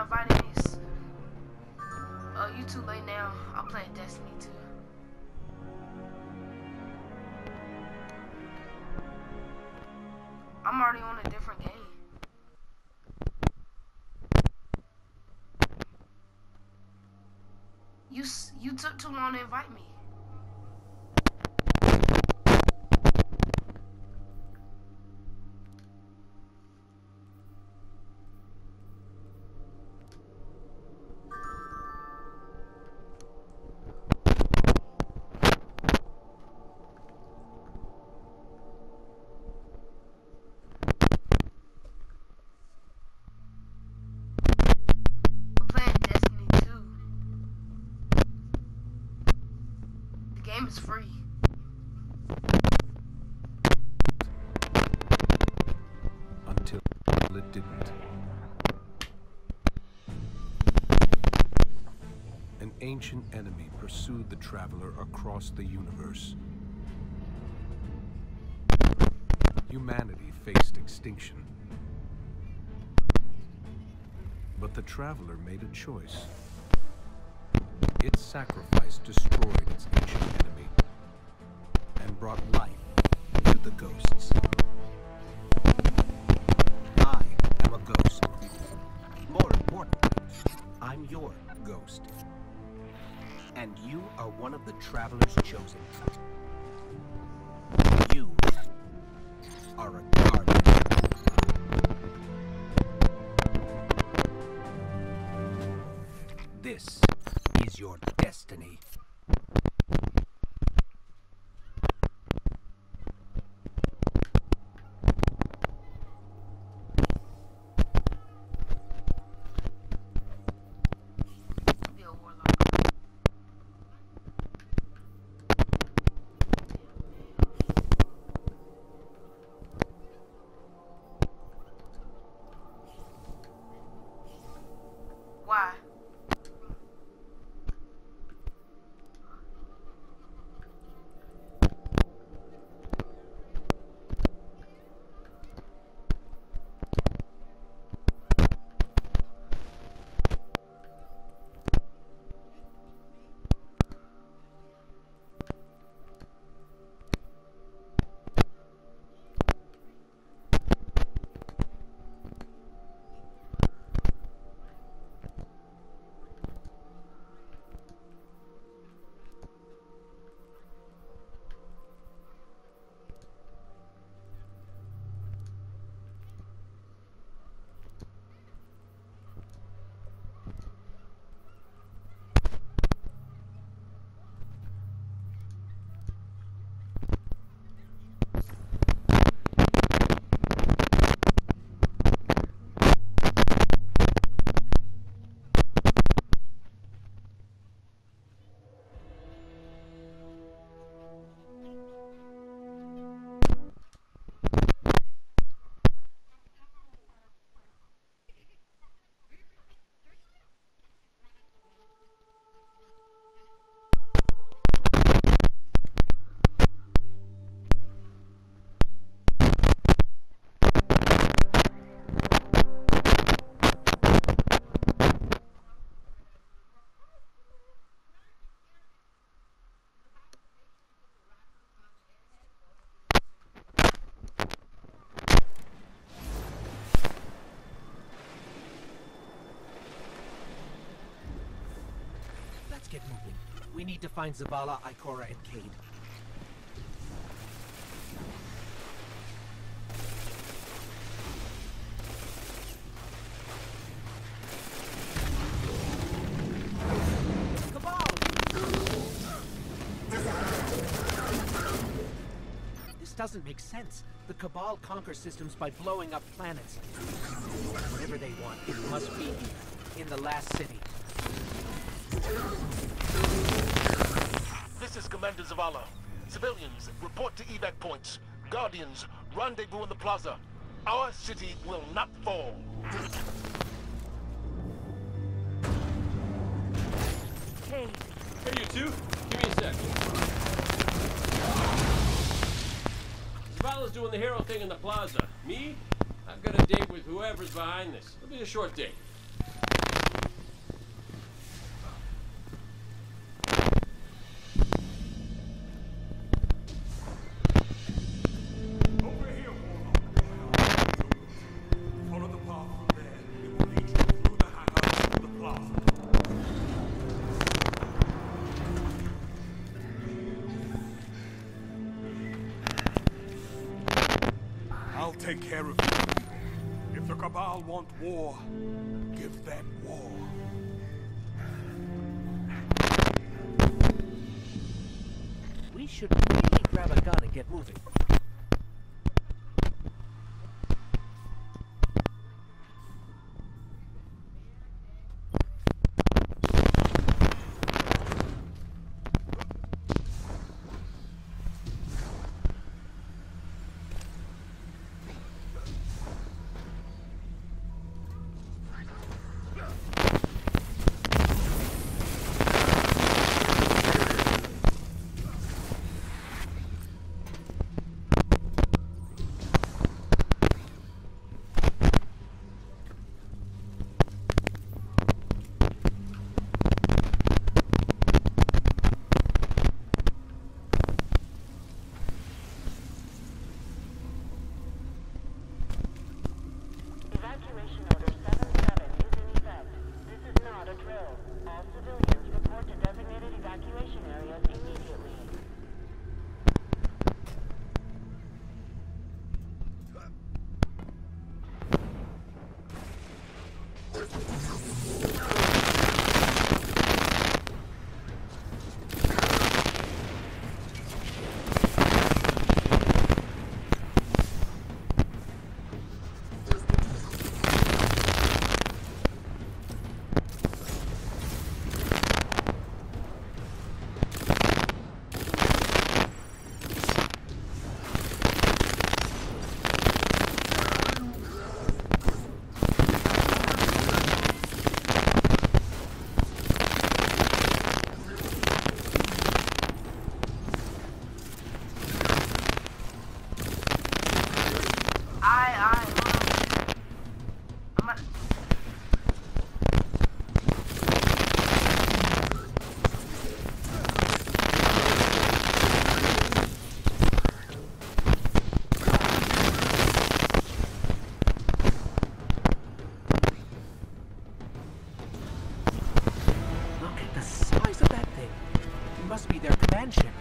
invited me. Oh, you too late now. I'm playing Destiny 2. I'm already on a different game. You took too long to invite me. I'm playing Destiny 2. The game is free. Until it didn't. An ancient enemy pursued the traveler across the universe. Humanity faced extinction. But the traveler made a choice. Its sacrifice destroyed its ancient enemy and brought life to the ghosts. I am a ghost. More importantly, I'm your ghost. And you are one of the travelers chosen. You are a guardian. This is your destiny. Be a warlock. Why? Let's get moving. We need to find Zavala, Ikora, and Cade. This doesn't make sense. The Cabal conquer systems by blowing up planets. Whatever they want, it must be in the last city. This is Commander Zavala. Civilians, report to evac points. Guardians, rendezvous in the plaza. Our city will not fall. Hey, Hey, you two. Give me a sec. Zavala's doing the hero thing in the plaza. Me? I've got a date with whoever's behind this. It'll be a short date. I'll take care of you. If the Cabal want war, give them war. We should really grab a gun and get moving. Evacuation order 77 is in effect. This is not a drill. All civilians report to designated evacuation areas immediately. Look at the size of that thing. It must be their command ship.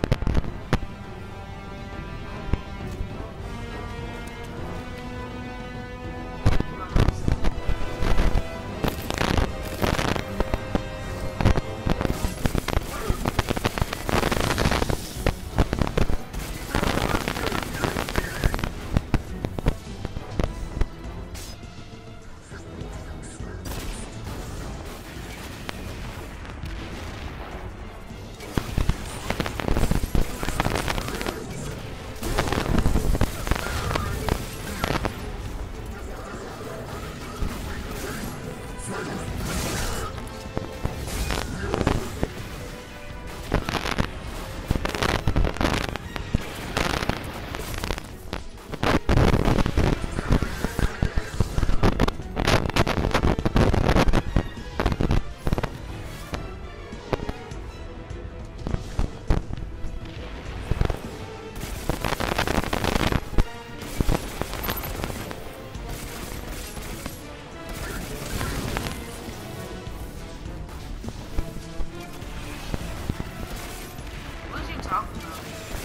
What you talking about?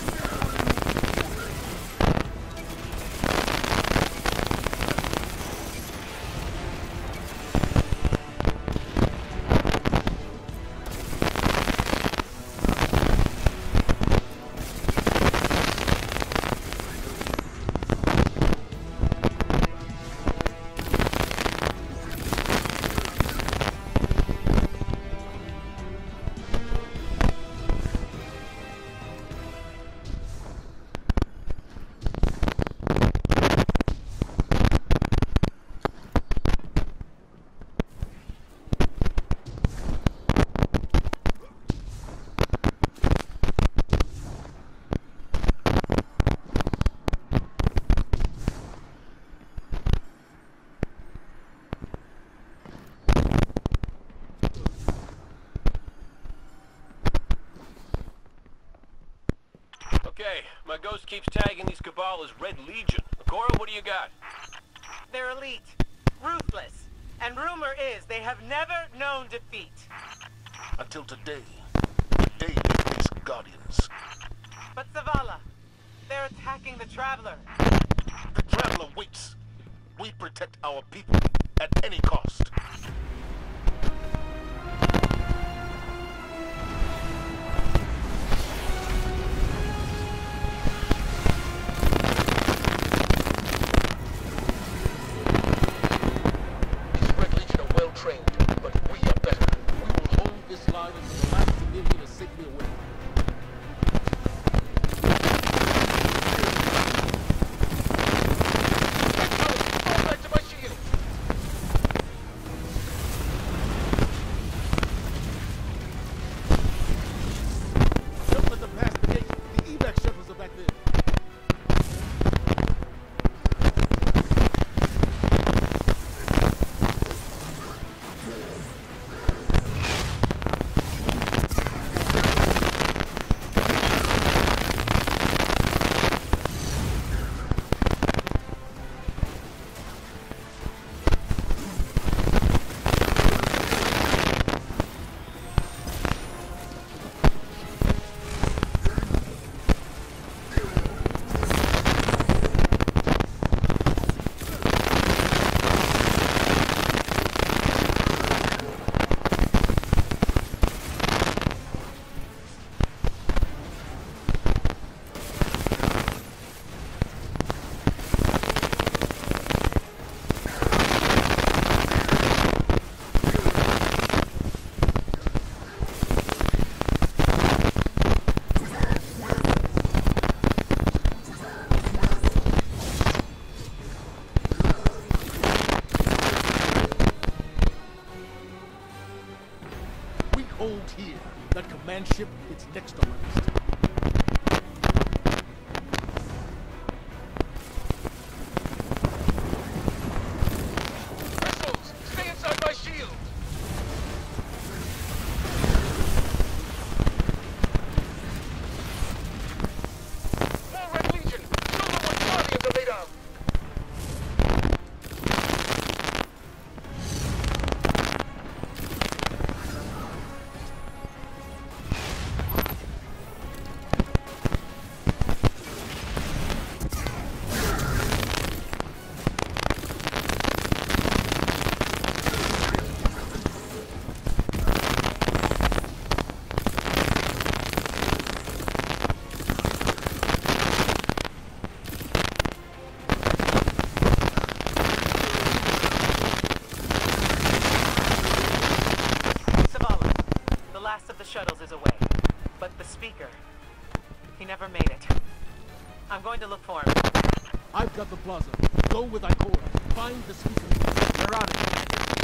Okay, my ghost keeps tagging these Cabal as Red Legion. Ikora, what do you got? They're elite, ruthless, and rumor is they have never known defeat. Until today. Today they face Guardians. But Zavala, they're attacking the Traveler. The Traveler our people at any cost. These Red Legion are well trained, but we are better. We will hold this line until the last civilian is safely away. Fall back to my shield! Don't let them pass the gate. The evac shuttles are back there. We hold here. That command ship is next on our list. Vessels, stay inside my shield! More Red Legion! Show them what Guardians are made of! Zavala, the last of the shuttles is away. But the speaker, he never made it. I'm going to look for him. I've got the plaza. Go with Ikora. Find the speaker. We're on it.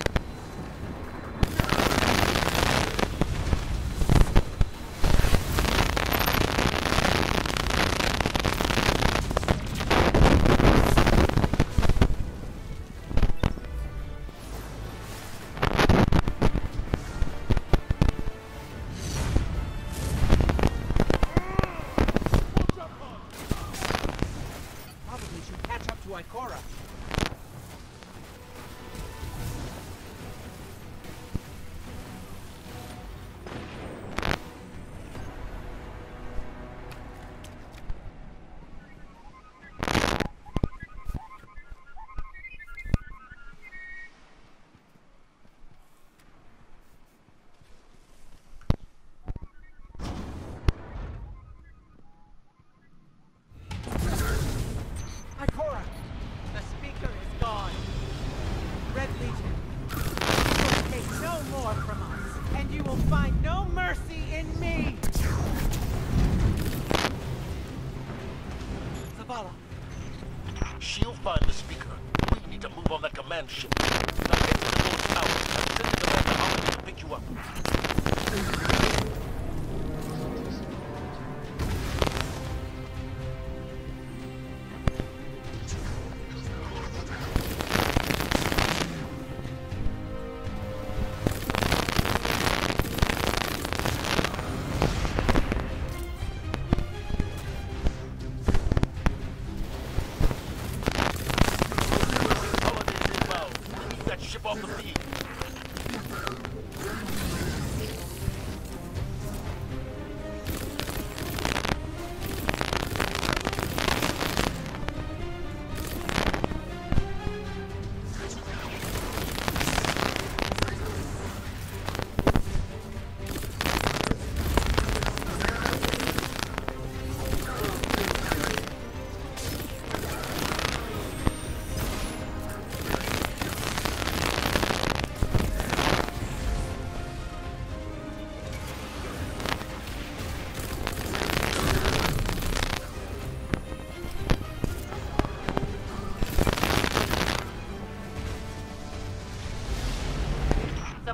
Probably should catch up to Ikora. Ikora! The speaker is gone. Red Legion! You will take no more from us, and you will find no mercy in me! Zavala! She'll find the speaker. We need to move on that command ship. Now get to the north tower and send Commander Harmony to pick you up. Holidays inbound.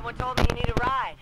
Someone told me you need a ride.